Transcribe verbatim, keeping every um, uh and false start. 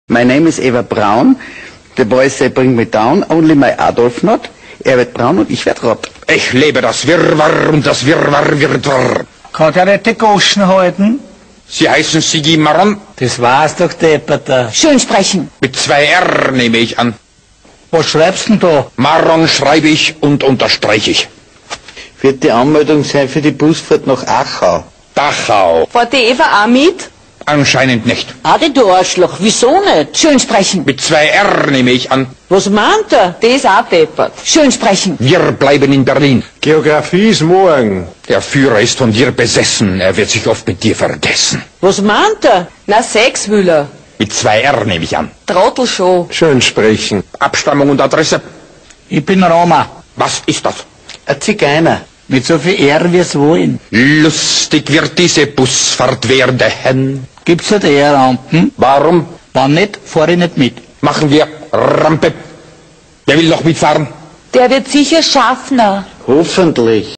My name is Eva Braun. The boys say bring me down, only my Adolf not. Er wird braun und ich werd rot. Ich lebe das Wirrwarr und das Wirrwarr wird wahr. Kann der nicht die Goschen halten? Sie heißen Sigi Maron. Das war's doch, Depperter. Schön sprechen. Mit zwei R nehme ich an. Was schreibst denn da? Maron schreibe ich und unterstreiche ich. Wird die Anmeldung sein für die Busfahrt nach Achau? Dachau. Fährt die Eva auch mit? Anscheinend nicht. Adi, du Arschloch, wieso nicht? Schön sprechen. Mit zwei R nehme ich an. Was meint er? Der ist auch deppert. Schön sprechen. Wir bleiben in Berlin. Geografie ist morgen. Der Führer ist von dir besessen. Er wird sich oft mit dir vergessen. Was meint er? Na, Sex will er. Mit zwei R nehme ich an. Trottel schon. Schön sprechen. Abstammung und Adresse. Ich bin Roma. Was ist das? Ein Zigeuner. Mit so viel R wir's wollen. Lustig wird diese Busfahrt werden. Gibt's nicht eher Rampen? Warum Wann nicht, fahr ich nicht mit. machen wir Rampe? Wer will noch mitfahren? Der wird sicher Schaffner. Hoffentlich.